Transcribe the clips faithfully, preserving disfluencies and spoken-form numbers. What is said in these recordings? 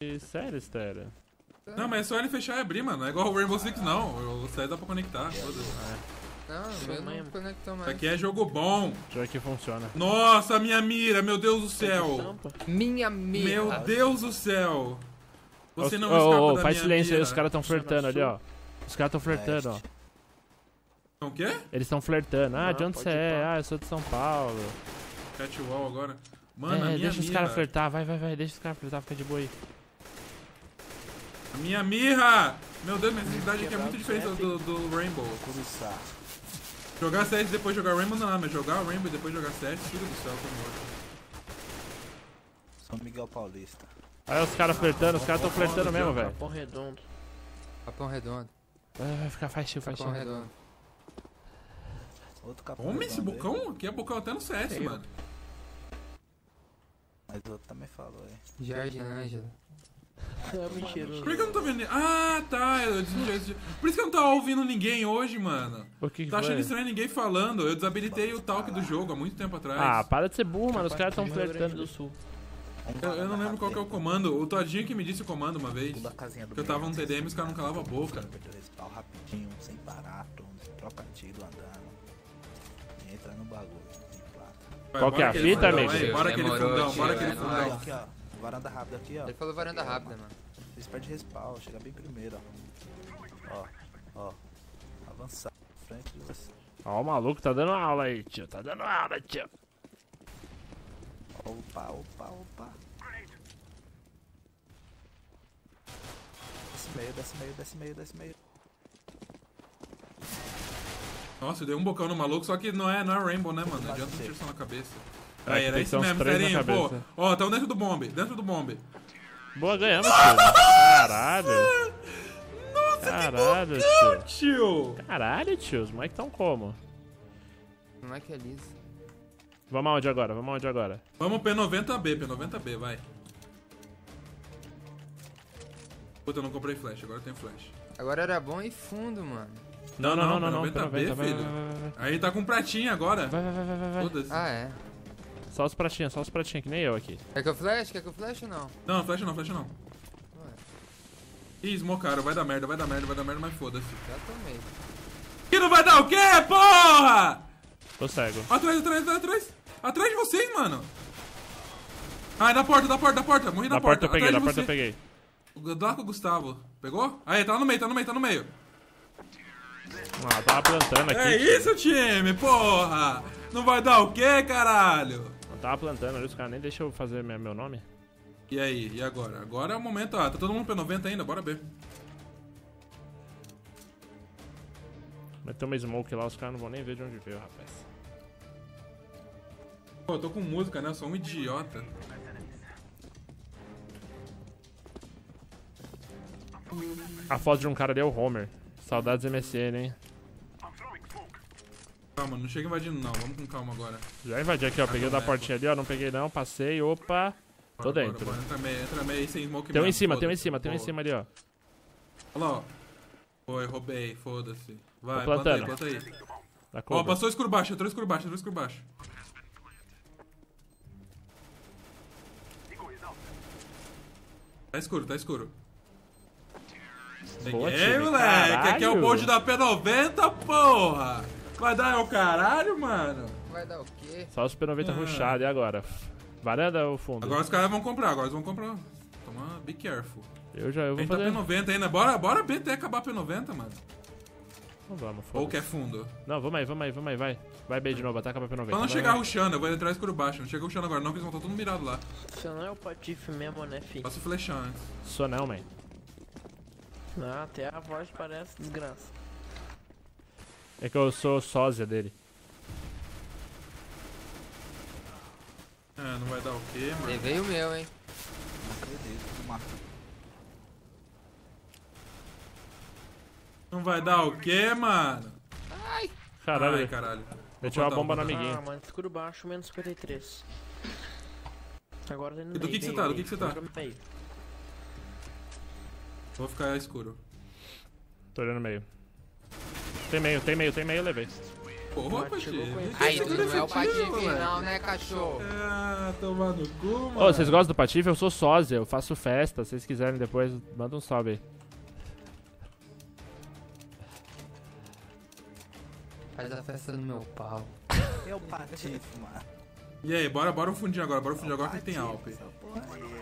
Sério, Estera? Não, mas é só ele fechar e abrir, mano. Não é igual o Rainbow Six, não. O C dá pra conectar. Não, eu não conectou mais. Isso aqui é jogo bom. O jogo aqui funciona. Nossa, minha mira, meu Deus do céu. Minha mira. Meu Deus do céu. Você não ô, escapa ô, ô, da faz minha silêncio mira. aí, os caras tão flertando ali, ó. Os caras tão flertando, ó. O quê? Eles estão flertando. Ah, Não, de onde pode você ir, é? pá. Ah, eu sou de São Paulo. Catwall agora. Mano, a É, minha deixa os mira. caras flertar, vai, vai, vai, deixa os caras flertar, fica de boa aí. A minha mirra! Meu Deus, minha cidade aqui é muito diferente do, do Rainbow. Jogar C S e depois jogar Rainbow não dá, mas jogar Rainbow e depois jogar C S, filho do céu, tô morto. São Miguel Paulista. Olha os caras flertando, os caras tão flertando mesmo, velho. Capão redondo. Capão redondo. Vai, vai ficar, faz chill, faz Capão chill. redondo. Outro capão Homem, esse redondo aí. bocão? Aqui é bocão até no C S, Ei, mano. Mas o outro também falou aí. Jardim Ângela. É mentiroso. Por que eu não tô vendo ninguém? Ah, tá. Eu des- Por isso que eu não tô ouvindo ninguém hoje, mano. O que que Tá achando foi? estranho ninguém falando. Eu desabilitei o talk do jogo há muito tempo atrás. Ah, para de ser burro, mano. Os caras tão Rio Grande flertando. do Sul. Eu, eu não lembro qual que é o comando. O Todinho que me disse o comando uma vez. Da casinha do Que eu tava no T D M e os caras não calavam a boca. Pau rapidinho, sem parar, troca tiro andando. E entra no bagulho. de plata. Vai, Qual que é bora a aquele fita, fundão, amigo? aí, Bora aquele Demorou, fundão, tio, bora é aquele nóis. fundão. Aqui, ó. Varanda rápida aqui, ó. Ele falou varanda É, rápida, mano. mano. Eles perdem respawn, chega bem primeiro, ó. Ó, ó. Avançar. Frente de você. Ó, o maluco tá dando aula aí, tio. Tá dando aula, tio. Opa, opa, opa. Desce meio, desce meio, desce meio, desce meio. Nossa, eu dei um bocão no maluco, só que não é, não é Rainbow, né, mano? Não adianta um tiro só na cabeça. Aí, era tem que isso ter uns mesmo, três na serinho, pô. cabeça. Ó, tamo dentro do bombe, dentro do bombe. Boa, ganhamos, tio. Caralho. Nossa, Caralho, que tio. bocão, tio. Caralho, tio. Os moleques tão como? Como é que é liso? Vamos aonde agora? Vamos aonde agora? Vamos P noventa B, P noventa B, vai. Puta, eu não comprei flash, agora eu tenho flash. Agora era bom e fundo, mano. Não, não, não, não, não. P noventa B, P noventa, vai, filho. vai, vai, vai. Aí tá com pratinha agora. Vai, vai, vai, vai, vai, vai. Foda-se. Ah, é. Só os pratinhos, só os pratinhos, que nem eu aqui. Quer que eu flash? Quer que eu flash ou não? Não, flash não, flash não. Ué, Ih, smocaram, vai dar merda, vai dar merda, vai dar merda, mas foda-se. já tomei. Que não vai dar o quê, porra? Tô cego. Atrás, atrás, atrás, atrás. Atrás de vocês, mano. Ah, é da porta, da porta, da porta. Morri da, Da porta eu peguei, Atrás da de porta eu você. peguei. Lá com o Gustavo. Pegou? Aí, tá no meio, tá no meio, tá no meio. Ah, tava plantando aqui. É tio. isso, time, porra. Não vai dar o quê, caralho? Eu tava plantando ali, os caras nem deixam eu fazer minha- meu nome. E aí, e agora? Agora é o momento, ah, tá todo mundo P noventa ainda, bora ver. Meteu uma smoke lá, os caras não vão nem ver de onde veio, rapaz. Pô, eu tô com música, né? Eu sou um idiota. A foto de um cara ali é o Homer. Saudades M S N, hein? Calma, não chega invadindo não, vamos com calma agora. Já invadi aqui, ó. Peguei o da boneco. portinha ali, ó. Não peguei não, passei, opa. Tô Bora, dentro. Bora, bora. Entra meio, entra meio sem smoke Tem um em mesmo, cima, tem um em foda-se. cima, tem um em Pô. cima ali, ó. Olha lá, ó. Foi, roubei, foda-se. Vai, Tô planta aí, plantando. planta aí. Da Ó, cobra. passou escuro baixo, entrou escuro baixo, entrou escuro baixo. Tá escuro, tá escuro. Boa, Peguei, time. moleque. Aqui é o Caralho. bonde da P noventa, porra. Vai dar é o caralho, mano. Vai dar o quê? Só os P noventa Ah. rushado, e agora? Varanda ou fundo? Agora os caras vão comprar, agora eles vão comprar. Toma, be careful. Eu já, eu A vou gente tá fazer. P noventa ainda. Bora, bora B até acabar P noventa, mano. Não vamos, Ou foda. quer fundo. Não, vamos aí, vamos aí, vamos aí, vai. Vai B de novo, ataca pra P noventa. Só não vai, chegar vai. rushando, eu vou entrar escuro baixo. Não chega rushando agora não, porque eles vão estar tudo mirado lá. Você não é o patife mesmo, né, fi? Posso flechar antes. Sou não, man. Ah, até a voz parece desgraça. É que eu sou sósia dele. É, não vai dar o quê, mano? Levei o meu, hein? Não acredito, mata. Não vai dar o quê, mano? Caralho, Ai, caralho. meteu uma Vou bomba no botar, vou amiguinho. Ah, mano, escuro baixo, menos cinquenta e três. Agora tem no E do meio, que que você meio, tá? Do meio. que que você tá? Joga no meio. Vou ficar escuro. Tô olhando meio. Tem meio, tem meio, tem meio, eu levei. Porra, Mas chegou Patife. com esse- Aí, Isso tu não é o efetivo, Patife moleque. não, né, cachorro? Ah, tomar no cu, mano. Ô, vocês gostam do Patife? Eu sou sósia, eu faço festa. Se vocês quiserem depois, manda um salve aí. Faz a festa no meu pau. É o Patife, mano. E aí, bora, bora um fundinho agora, bora um fundinho agora que tem Alp. Essa porra aí.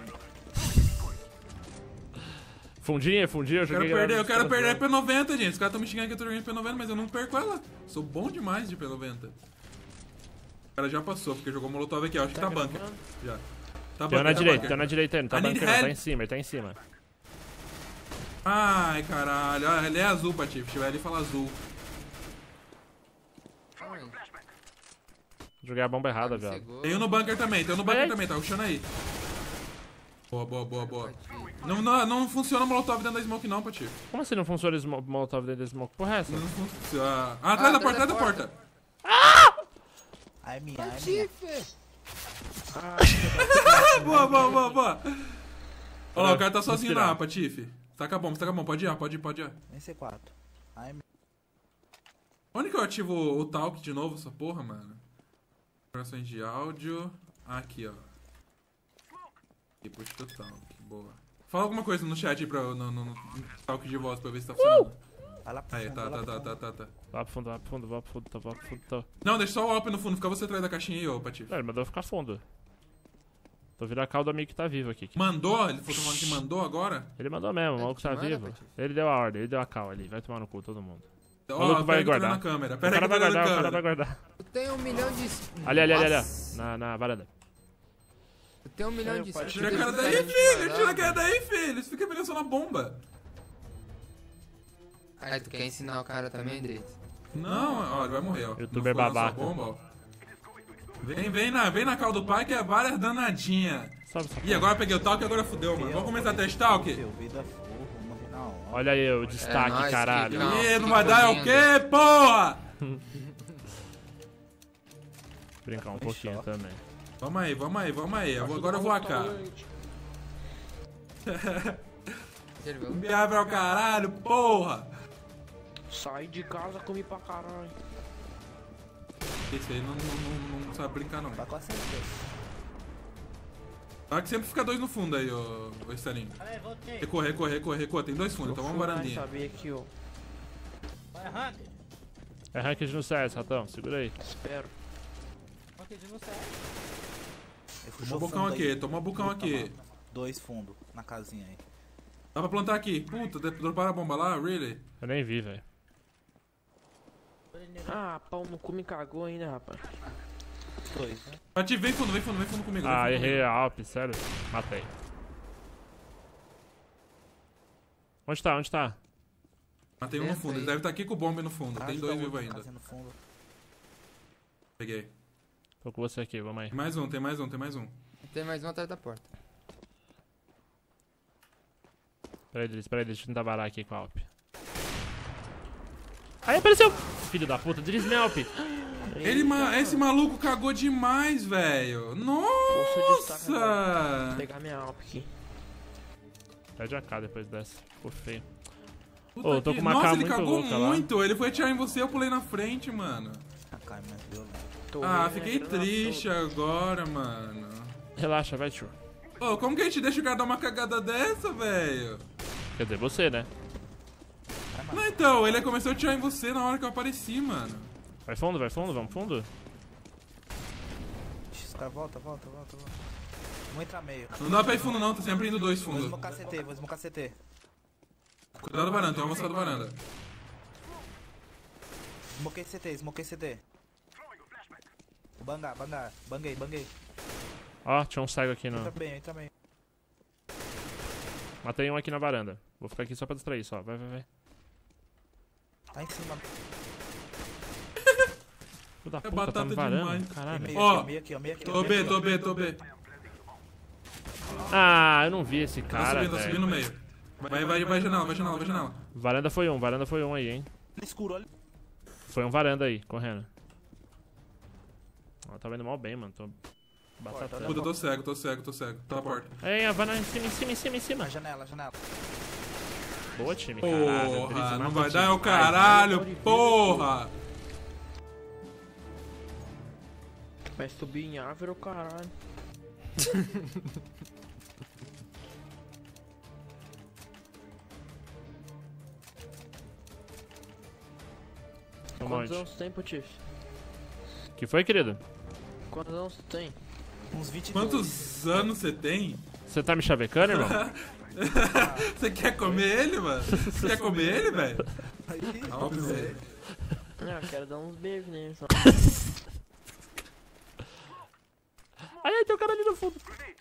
Fundinha, fundinha, eu Eu quero joguei... perder, eu quero perder a P noventa, gente. Os caras tão me xingando que eu tô jogando P noventa, mas eu não perco ela. Sou bom demais de P noventa. O cara já passou, porque jogou Molotov aqui, ó. Acho que tá bunker. Já. Tá Tem um na tá direita, bunker. tem um na direita aí, não tá I need bunker não, tá help. em cima, ele tá em cima. Ai, caralho. Ah, ele é azul, Patife. Se tiver ali, fala azul. Calma aí. Joguei a bomba errada, Me velho. cegou. Tem um no bunker também, tem um no bunker Ei. também, tá rushando aí. Boa, boa, boa, boa. Patife. Não, não, não funciona o Molotov dentro da smoke não, Patife. Como assim não funciona esse mo- molotov dentro desse smoke? Porra é essa? Não funciona. Ah, atrás da porta, atrás da porta. Ai, minha, ai, minha. Patife! Boa, boa, boa, boa. Olha lá, o cara tá Vamos sozinho tirar. lá, Patife. Taca a bomba, taca a bomba. Pode ir, pode ir, pode ir. Nem C quatro. Ai, minha. Onde que eu ativo o, o talk de novo, essa porra, mano? Informações de áudio. Aqui, ó. E puxa o talk, boa. Fala alguma coisa no chat aí pra, no, no, no talk de voz pra eu ver se tá funcionando. Vai lá pro Aí, fundo, tá, vai lá tá, pro tá, fundo. tá, tá, tá. Vai pro fundo, vai pro fundo, vai pro fundo, tá, vai pro fundo, tá. Não, deixa só o Alp no fundo, fica você atrás da caixinha aí, ô Patife. Não, ele mandou eu ficar fundo. Tô virando a cauda do amigo que tá vivo aqui. Mandou? Ele falou falando que mandou agora? Ele mandou mesmo, o maluco tá Manda, vivo. Patife. Ele deu a ordem, ele deu a cal ali. Vai tomar no cu todo mundo. Ó, maluco vai pera que eu tô guardar. na câmera. O Pera aí cara que eu vai tô na guardar, o cara vai câmera. guardar. Eu tenho um milhão de... Ali, ali, ali, ali, Nossa. ó. Na, na varanda. Eu tenho um milhão Aí, de... Patife. Tira a cara skills daí, diferentes filho! Tira a guardados. cara daí, filho! Eles ficam mirando só na bomba. Aí, tu quer ensinar o cara também, Dreitos? Não, ó, ele vai morrer, ó. Youtuber Não foi na sua babaca. bomba, ó. Vem, vem na, vem na cal do pai que é várias danadinhas. Sobe essa Ih, porra. agora eu peguei o talk e agora fudeu, mano. Vamos começar a trash talk? Meu, vida furro, morri na hora. Olha aí o destaque, nóis, caralho. Kika. Não, Ih, não fica vai dar é o lindo. quê, porra? Brincar um pouquinho também. Vamos aí, vamos aí, vamos aí. Eu vou- Agora eu vou a cá. Ele viu? Me abre ao caralho, porra! Sai de casa, comi pra caralho. Esse aí não, não, não, não sabe brincar, não. Vai com a certeza. Tá que sempre fica dois no fundo aí, ô, ô Estelinho. Recua, recua, recua, recua. Tem dois fundos, então vamos varandinha. Sabia que eu É ranked no C S, ratão. Segura aí. espero. Ele Toma puxou o bocão fundo aqui, aí. toma o bocão aqui. Dois fundos na casinha aí. Dá pra plantar aqui. Puta, de- droparam a bomba lá? Really? Eu nem vi, velho. Ah, pau no cu me cagou ainda, rapaz. Dois, né? Patife, vem fundo, vem fundo, vem fundo comigo. vem Ah, fundo errei comigo. a Alp, sério. Matei. Onde tá? Onde tá? Matei um no Dentro fundo, ele aí. deve estar aqui com o bomba no fundo. Tem Ajuda dois o vivos outro, ainda. casinha no fundo. Peguei. Tô com você aqui, vamos aí. Tem mais um, tem mais um, tem mais um. Tem mais um atrás da porta. Espera aí, Driz, espera aí, deixa eu tentar varar aqui com a Alp. Aí apareceu! Filho da puta, Driz Melp! Ele, ma esse maluco cagou demais, velho. destaque Vou Nossa! pegar minha Alp aqui. Pede a K depois dessa. Ficou feio. Puta Ô, eu tô que- com uma Nossa, K ele muito cagou louca lá. muito. Ele foi atirar em você, eu pulei na frente, mano. A cara é mais violenta. Tô Ah, vendo, fiquei né, triste agora, mano. Relaxa, vai, tio. Ô, como que a gente deixa o cara dar uma cagada dessa, velho? Quer dizer, você, né? Não, então, ele começou a atirar em você na hora que eu apareci, mano. Vai fundo, vai fundo, vamos fundo? Ixi, os caras volta, volta, volta, volta. Vamos entrar meio. Não dá pra ir fundo não, tá sempre indo dois Vou fundos. smocar C T, vou smocar C T. Cuidado do varanda, tem uma moça do varanda. Smokei C T, smokei C T. Vou bangar, bangar. Banguei, banguei. Ó, tinha um cego aqui Entra no... bem, entra bem. Matei um aqui na varanda. Vou ficar aqui só pra distrair, só. Vai, vai, vai. Tá em cima. Filho da É puta, batata tá me varando. demais. Tem Caralho. meio Ó, aqui, meio aqui, ó, meio aqui. Tô meio B, aqui, tô ó. B, tô B. Ah, eu não vi esse Tá cara, subindo, tá subindo no velho. meio. Vai, vai, vai janela, vai janela, vai janela. Varanda foi um, varanda foi um aí, hein. No escuro, olha. Foi um varanda aí, correndo. Ó, tá vendo mal bem, mano. Tô batatando. Puta, tô cego, tô cego, tô cego. Tá na porta. Ei, a varanda em cima, em cima, em cima, em cima. Na janela, janela. Boa, time, caralho. Driz, Porra, não mata vai dar é o demais, caralho, porra! Vai subir em árvore, o caralho. Um Quantos monte. anos tu tem, Patife? Que foi, querido? Quantos anos tu tem? Uns vinte e dois. Quantos anos você tem? Você tá me chavecando, irmão? Você quer comer ele, mano? Você quer comer ele, velho? Aí, Óbvio, velho. Ah, eu quero dar uns beijos nele só. Ai, ai, tem um cara ali no fundo.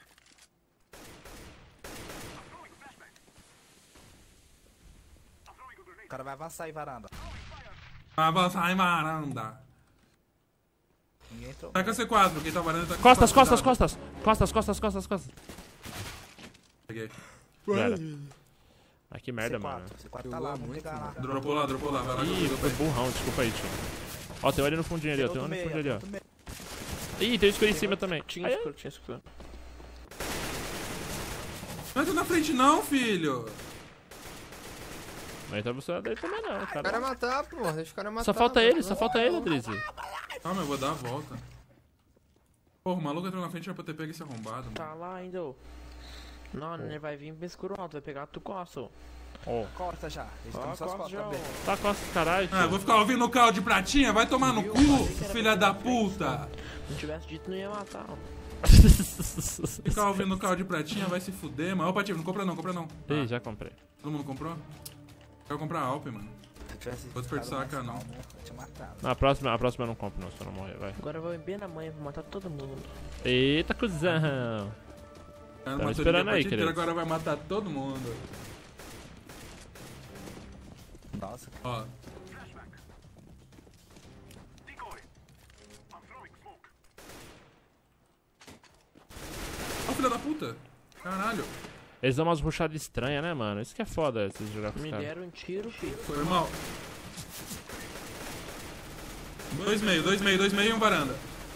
o cara vai avançar aí, varanda. Avançar em varanda. Ninguém entrou. Tá com a C quatro, quem tá varanda tá com Costas, C quatro, costas, cuidado. costas. Costas, costas, costas, costas. Peguei. Pera. Ah, que merda, C mano. quatro. C quatro tá lá, vamos pegar lá. Dropou lá, dropou lá, vai lá. Ih, foi burrão, desculpa aí, tio. Ó, tem um ali no fundinho ali, ó. Tem um Outro ali no meio, fundinho ali, ó. outro meio. Ih, tem um escuro em cima também. Tinha Ai, ai. escuro, tinha escuro. Não entra na frente não, filho. Não entra você daí também não, O cara cara. matar, pô. Deixa o cara matar. Só falta ele, mano. só falta ele, Drizzy. Calma, eu vou dar a volta. Porra, o maluco entrou na frente pra ter pego esse arrombado, mano. Tá lá ainda, ô. Não, ele vai vir pro escuro alto, vai pegar tu costa, ô. Ó, Costa já. Eles estão Ó, nas suas costa costas já, também. ô. tá costas, caralho, Ah, eu vou tio. ficar ouvindo o carro de pratinha? Vai tomar no cu, filha da puta. Se não tivesse dito, não ia matar, ó. Ficar ouvindo o carro de pratinha vai se fuder, mano. Ô, Patife, não compra não, compra não. Ih, já comprei. Todo mundo comprou? Quero comprar a Alp, mano. Se eu tivesse Vou desperdiçar ficado a mais K, não. calmo, eu tinha matado. Na próxima, a próxima eu não compro, não, se eu não morrer, vai. Agora eu vou bem na manhã, vou matar todo mundo. Eita, cuzão. Cara, Tava matou esperando ninguém, aí, Patife, querido. agora vai matar todo mundo. Nossa, Ó. Ó, filha da puta. Caralho. Eles dão umas ruchadas estranhas, né, mano? Isso que é foda, esses jogar com os Me caras. deram um tiro, filho. Foi mal. Dois meio, dois meio, dois meio e um varanda.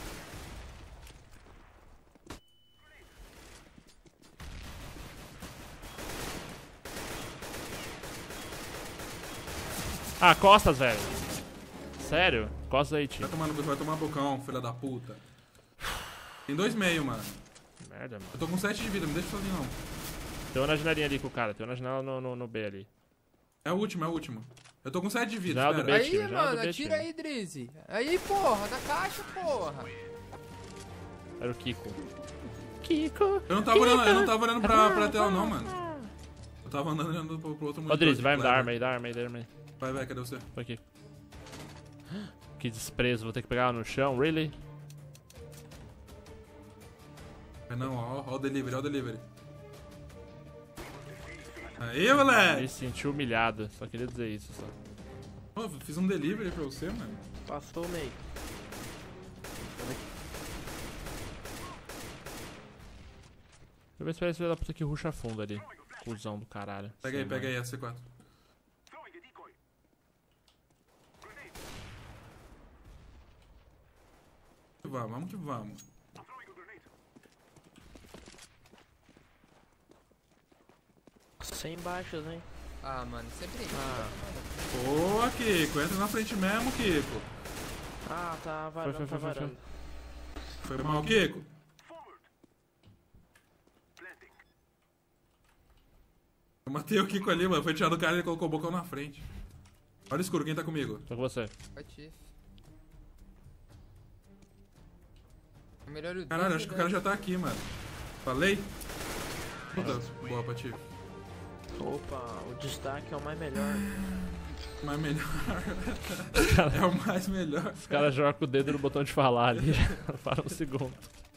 Ah, costas, velho. Sério? Costas aí, tio. Vai tomar, no- vai tomar bocão, filha da puta. Tem dois meio, mano. Merda, mano. Eu tô com sete de vida, me deixa sozinho não. Tem uma na janelinha ali com o cara, tem uma na janela no, no, no B ali. É o último, é o último. Eu tô com sete de vida, Já do espera. B. Aí, time, já mano, do B, atira time. aí, Drizzy. Aí, porra, da caixa, porra. Era o Kiko. Kiko. Eu não tava olhando, eu não tava olhando pra, pra tela não, mano. Eu tava andando olhando pro, pro outro monitor. Ô, Drizzy, de vai me dar player. arma aí, dá arma aí, dá arma aí. Vai, vai, cadê você? Tô aqui. Que desprezo, vou ter que pegar ela no chão, really? É não, ó, ó o delivery, ó o delivery. Aí, moleque! Me senti humilhado, só queria dizer isso, só. Pô, fiz um delivery pra você, mano. Passou o meio. Eu vou esperar esse filho da puta que ruxa fundo ali. Cusão do caralho. Pega aí, Sim, pega mano. aí, a C quatro. Vamos, vamos que vamos. Sem baixas, hein? Ah, mano, sempre. Ah, Boa, Kiko. Entra na frente mesmo, Kiko. ah tá Foi, varando, foi, tá foi, foi, varando. Foi mal, Kiko. Eu matei o Kiko ali, mano. Foi tirar do cara e ele colocou o bocão na frente. Olha o escuro, quem tá comigo? Tô com você. Patife. É melhor o Caralho, Drizzy, acho que o cara já tá aqui, mano. Falei? Puta, boa, Patife. Opa, o destaque é o mais melhor. Mais melhor. É o mais melhor. Os caras jogam com o dedo no botão de falar ali. Para um segundo.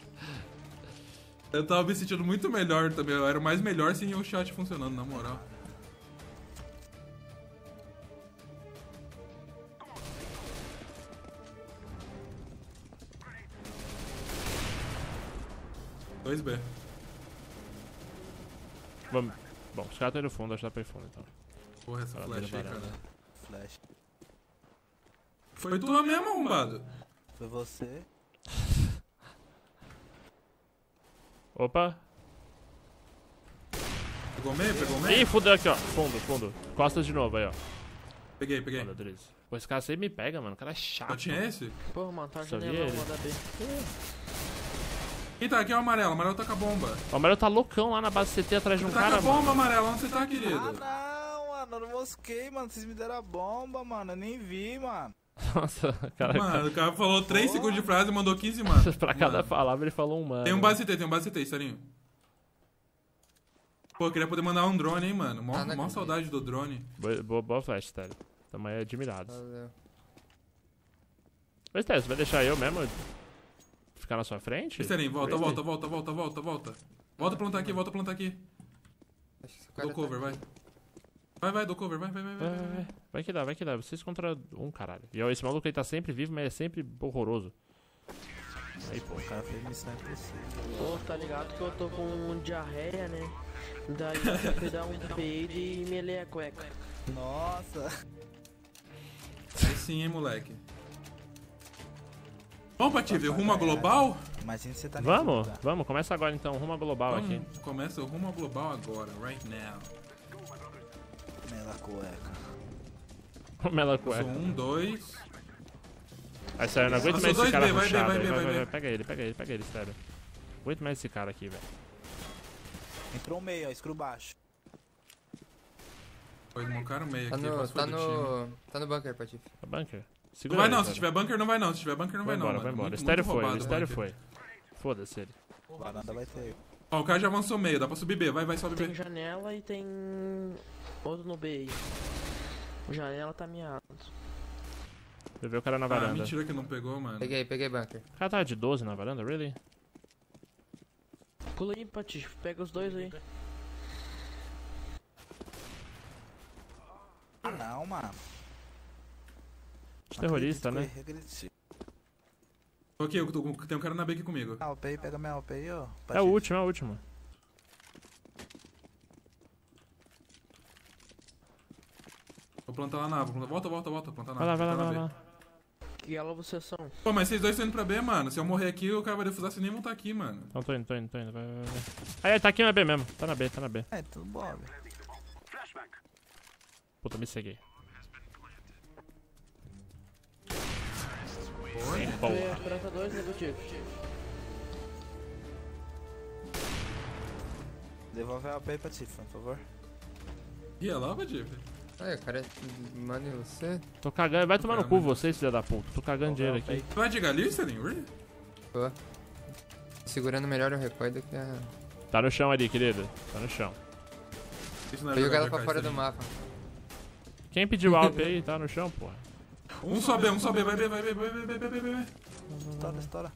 Eu tava me sentindo muito melhor também. Eu era o mais melhor sem o chat funcionando, na moral. dois B. Vamos. Bom, os caras estão indo fundo, acho que dá pra ir fundo então. Porra, essa Fala flash aí, dele, cara. varanda. flash. Foi tua mesmo, arrombado. Foi você. Opa. Pegou meio? Pegou meio? Ih, fudeu aqui, ó. Fundo, fundo. Costas de novo aí, ó. Peguei, peguei. Olha, Drizzy. Pô, esse cara sempre me pega, mano. O cara é chato. Só tinha esse? Pô, mano, tá Só vi janelão, ele. manda B. Quem tá aqui é o amarelo. O amarelo tá com a bomba. O Amarelo tá loucão lá na base C T atrás de um Tá com cara, a mano. bomba, amarelo. Onde você tá, querido? Ah, não, mano, eu não mosquei, mano. Vocês me deram a bomba, mano. Eu nem vi, mano. Nossa, cara. Mano, o cara falou três Porra. segundos de frase e mandou quinze, mano. Pra cada Mano. palavra ele falou um mano. Tem um base C T, tem um base C T, Estarinho. Pô, eu queria poder mandar um drone, hein, mano. Mó, Ah, não mó acredito. saudade do drone. Boa, boa, boa flash, Télio. Tamo aí admirados. Valeu. Mas, Télio, você vai deixar eu mesmo ficar na sua frente? Estarinho, volta, Really? volta, volta, volta, volta, volta. Volta a plantar aqui, volta a plantar aqui. Acho que esse cara Dou cover, tá vai. Vai, vai, dou cover, vai, vai, vai, Vai, vai. vai, vai. vai. Vai que dá, vai que dá. Vocês contra um, caralho. E ó, esse maluco aí tá sempre vivo, mas é sempre horroroso. Aí, pô. O cara fez missão impossível. Pô, tá ligado que eu tô com diarreia, né? Daí eu fui dar um peido e melei a cueca. Nossa. Aí sim, hein, moleque. Vamos, Patife, rumo a global? Imagina você tá nesse Vamos, lugar. vamos, começa agora então. Rumo a global aqui. Vamos, começa o rumo a global agora, right now. Mela cueca. Como ela Eu sou cueca. um, dois. Aí, sério, eu não aguento Eu mais sou esse dois cara B, vai B, rushado. vai aí. B, Vai, vai vai, B. vai. Pega ele, pega ele, sério. Não aguento mais esse cara aqui, velho. Entrou um meio, ó, escuro baixo. Foi smocar o meio Tá aqui, no, quase foi tá do time. no, tá no bunker, Patife. É bunker. Não Segura vai ele, não, se sério. tiver bunker não vai não, se tiver bunker não vai, Vai embora, não, vai mano. embora. Muito, Estéreo muito foi, roubado o estéreo bunker. foi. Foda-se ele. Varanda vai ter. Ó, o cara já avançou meio, dá pra subir B, vai, vai, sobe Tem B. janela e tem outro no B aí. Janela tá miado. Eu vi o cara na Ah, varanda. mentira que não pegou, mano. Peguei, peguei bunker. O cara tava de doze na varanda, really? Pula aí, Patife, pega os dois aí. Ah, não, mano. De terrorista, né? Acredito. Tô aqui, eu tô com- tem um cara na B aqui comigo. Ah, o P aí, pega minha O P aí, ó. É o último, é o último. Vou plantar lá na A, vou plantar- volta, volta, volta, plantar na A. Vai lá, vai lá, plantar vai na lá. B. vai lá. Que ela vocês são? Pô, mas vocês dois estão indo pra B, mano. Se eu morrer aqui, o cara vai defusar, vocês nem vão estar aqui, mano. Então tô indo, tô indo, tô indo. Vai, vai, vai. Aí, aí, tá aqui na B mesmo. Tá na B, tá na B. É, tudo bom, velho. Puta, me ceguei. Oi? Porra. É, quarenta e dois negativo. Devolve a O P aí pra ti, por favor. Ih, é lá, Patife? Aí, o cara manda em você. Tô cagando. Vai tomar no cu vocês, filha da puta. Tô cagando dinheiro aqui. Tu vai de Galisterin, really? Pô. Segurando melhor o recordo que a... Tá no chão ali, querido. Tá no chão. Isso não é Vou jogar ela jogar pra fora do Estarinho. mapa. Quem pediu alp aí? Tá no chão, porra. Um só B, um só B, vai B, vai B, vai B, vai B, vai B, vai B. Estoura, estoura.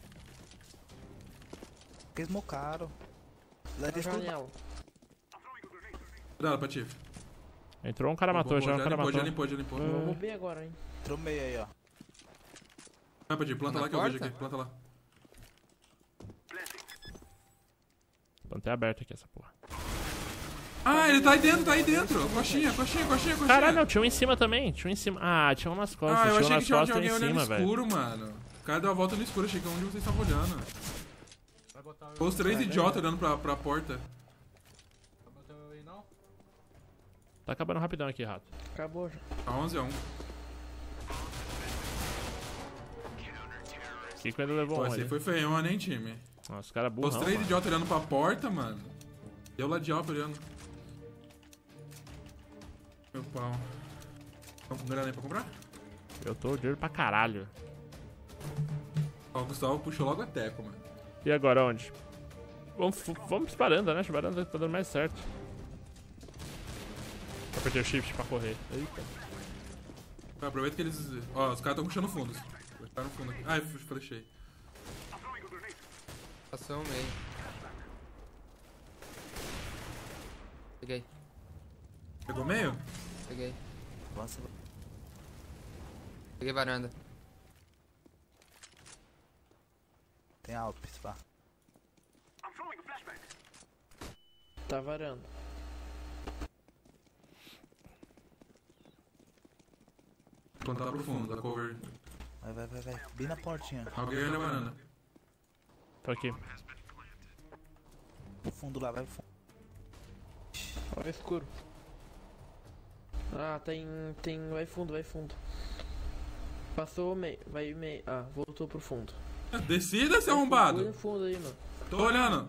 Porque smocaram. Lá de escuro. Janela. Cuidado, Patife. Entrou um cara matou Boa, já, boa, um cara limpou, matou. já limpou, já limpou. É. Vamos B agora, hein. Entrou meio aí, ó. Vai, Patife, planta Na lá que eu vejo porta? aqui, planta lá. Plantei aberto aqui essa porra. Ah, ele tá aí dentro, tá aí dentro. Coxinha, coxinha, coxinha, coxinha. Caralho, não, tinha um em cima também. Tinha um em cima. Ah, tinha um nas costas. Ah, eu tinha um achei que nas tinha, costas tinha e alguém em olhando cima, no velho. escuro, mano. O cara deu a volta no escuro, achei que é onde vocês estavam olhando. Foi os três idiotas olhando pra, pra porta. Tá acabando rapidão aqui, rato. Acabou já. Tá onze a um. Kiko ainda levou Pô, um esse aí ali. foi feiona, hein, time. Nossa, os caras Os burrão, três mano. idiotas olhando pra porta, mano. Eu lá de alto olhando. Meu pau. Vamos com grana aí pra comprar? Eu tô dinheiro pra caralho. Ó, o Gustavo puxou logo a teco, mano. E agora, onde? Vamos, f- vamos pra varanda, né? Acho que varanda tá dando mais certo. Apertei o shift pra correr. Eita. Tá, aproveita que eles... Ó, os caras tão puxando fundos. Tá no fundo aqui. Ah, eu flechei. Passou um meio. Peguei, Pegou meio? peguei. Avança. Peguei varanda. Tem Alpes, pá. Tá varando. Plantar pro fundo, da cover. Vai, vai, vai, vai. Bem na portinha. Alguém olha a varanda. Tô aqui. No fundo lá, vai pro fundo. Olha o escuro. Ah, tem. tem. Vai fundo, vai fundo. Passou meio, vai meio. Ah, voltou pro fundo. Decida, seu Foi arrombado. no fundo aí, mano. Tô olhando.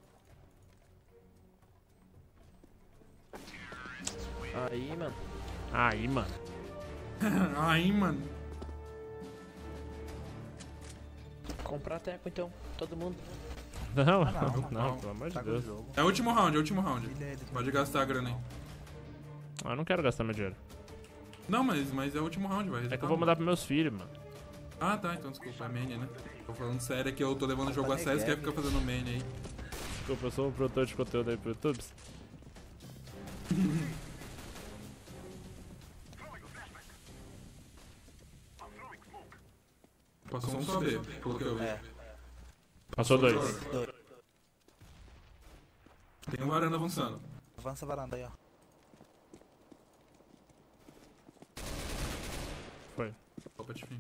Aí, mano. Aí, mano. Aí, mano. Comprar teco então, todo mundo. Não, Ah, não, não, não. pelo amor de Tá com o Deus. jogo. É o último round, é o último round. Ele- ele- Pode gastar a grana aí. Ah, eu não quero gastar meu dinheiro. Não, mas, mas é o último round, vai. É que eu resetar vou um. mandar pros meus filhos, mano. Ah, tá, então desculpa, é main, né? Tô falando sério que eu tô levando o jogo a Tá sério, você quer negado. ficar fazendo main aí. Desculpa, eu sou um produtor de conteúdo aí pro YouTube. Passou um só B, pelo que eu vi. É. Passou dois. Dois. Tem um varanda avançando. Avança a varanda aí, ó. Foi. Opa, Tifim.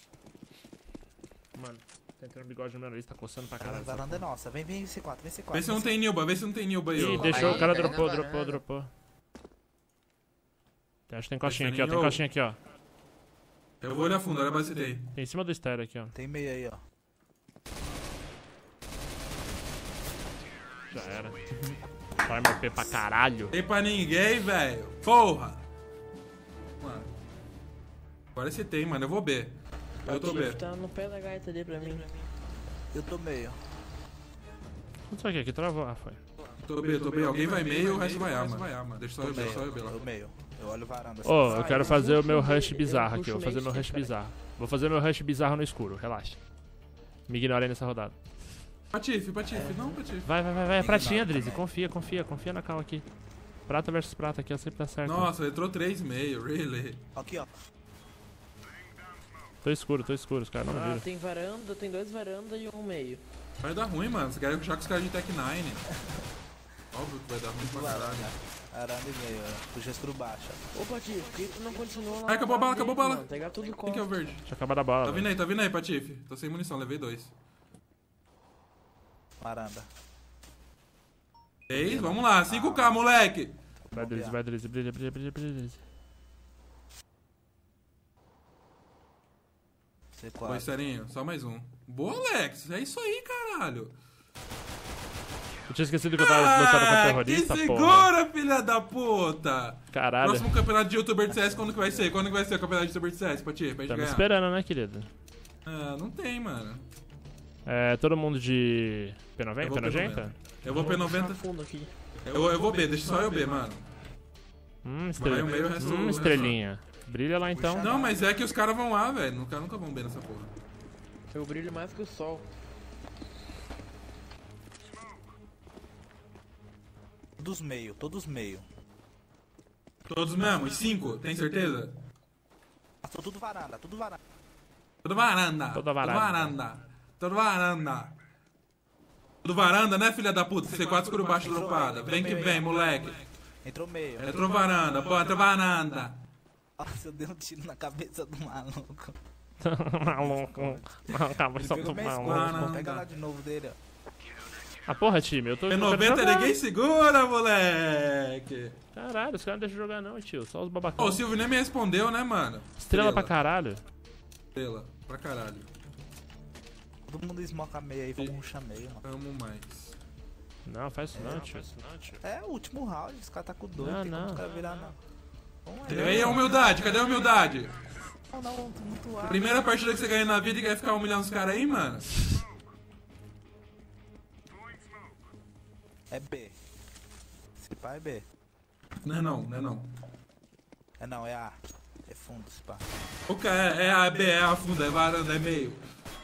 Mano, tá entrando bigode no meu nariz, tá coçando pra A caralho. varanda é nossa. Vem, vem C quatro, vem C quatro. Vê se não tem Nilba, vê se não tem Nilba aí, Ih, ó. deixou, Aí, o cara caiu na dropou, varanda. dropou, dropou. Acho que tem coxinha Esse aqui, ó. Tem anime, ô. coxinha aqui, ó. Eu vou olhar fundo, olha a base dele. Tem em cima do estéreo aqui, ó. Tem meio aí, ó. Já era. Farmer P pra caralho. Tem pra ninguém, velho. Porra! Mano. Agora você tem, mano. Eu vou B. Eu tô B. Tá no pé da gaita ali pra mim. Eu tô meio. Não sei o que, aqui travou. Ah, foi. Tô B, tô B. Alguém vai meio, o resto vai A, mano. Deixa só Tô eu B, meio. só eu B lá. Eu meio. Eu olho varanda. assim. Ô, eu Ah, quero eu fazer o puxo meu meio, rush eu bizarro aqui. puxo Vou fazer meio meu sim, rush cara. bizarro. Vou fazer meu rush bizarro no escuro, relaxa. Me ignorem nessa rodada. Patife, Patife. Não, Patife. Vai, vai, vai, vai. É Ignora pratinha, Drizzy. também. Confia, confia, confia na cal aqui. Prata versus prata aqui, ó, sempre tá certo. Nossa, entrou três e meio, really. Aqui, ó. Tô escuro, tô escuro, os caras não Ah, viram. tem varanda, tem dois varandas e um meio. Vai dar ruim, mano. Você quer puxar com os caras de Tech nine. Óbvio que vai dar ruim pra caralho. Varanda. Varanda e meio, ó. Puxa escuro baixo. Opa, tio, por que tu não continua lá? Ai, acabou a bala, na acabou a dentro, bala. mano? Pegar tudo Quem que é o costa. verde? Deixa eu acabar da bala. Tá vindo velho. aí, tá vindo aí, Patife. Tô sem munição, levei dois. Varanda. Três, vamos lá. cinco K, moleque. Vai, Drizzy, vai, Drizzy. Brilha, brilha, brilha, brilha, Drizzy. C Oi, quatro. Serinho. Só mais um. Boa, Alex. É isso aí, caralho. Eu tinha esquecido que eu tava lutando com Ah, terrorista, que porra. segura, filha da puta. Caralho. Próximo campeonato de youtuber de C S, quando que vai ser? Quando que vai ser o campeonato de youtuber de C S, Patife? Pra gente Tá me ganhar. esperando, né, querido? Ah, não tem, mano. É, todo mundo de P noventa? Eu P vou P noventa? noventa. Eu vou P noventa. fundo aqui. Eu, eu vou B, deixa só eu B, mano. Hum, Vai o meio, o estrelinha. resto- o Hum, resto- estrelinha. Brilha lá então. Não, mas é que os caras vão lá, velho. Os caras nunca vão B nessa porra. Eu brilho mais que o sol. Todos meio, todos meio. Todos mesmo? Os cinco? Tem certeza? Passou tudo varanda, tudo varanda. Toda varanda. Toda varanda. Toda varanda. Toda varanda. Tudo varanda, né, filha da puta? C quatro escuro baixo dropada. Vem que vem, moleque. Entrou meio. Entrou varanda, pô, entrou varanda. Nossa, eu dei um tiro na cabeça do maluco. Maluco. Não, calma, Ele só pegou tô minha maluco. Não, escola. não, Pega não. lá de novo dele, ó. Ah, porra, time, eu tô P eu quero noventa jogar. ninguém segura, moleque. Caralho, os caras não deixam jogar não, tio. Só os Ô, babacão. o Silvio nem me respondeu, né, mano? Estrela pra caralho. Estrela, pra caralho. Todo mundo esmoca meio aí, vamos ruxar meio, mano. Amo mais. Não, faz isso não, tio. É o último round, os caras tá com dois, Não, tem como não. os caras virar não. Vamos E aí a humildade, cadê a humildade? Não, não, muito alto. Primeira partida que você ganha na vida e quer ficar humilhando os caras aí, mano? É B. Se pá é B. Não é não, não é não. É não, é A. É fundo, se pá. O cara é A, B, é A funda, é varanda, é meio.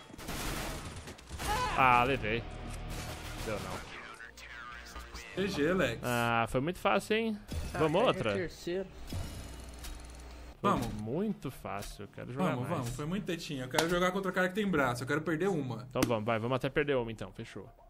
Ah, levei. Deu não. G G, Lex. Ah, foi muito fácil, hein? Vamos Ah, é outra? terceiro. Foi Vamos. muito fácil, eu quero jogar Vamos, mais. vamos. Foi muito tetinho. Eu quero jogar contra o cara que tem braço. Eu quero perder uma. Então vamos, vai, vamos até perder uma então, fechou.